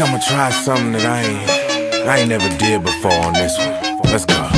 I'ma try something that I ain't never did before on this one. Let's go.